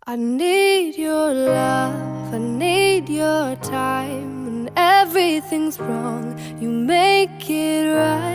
I need your love, I need your time. When everything's wrong, you make it right.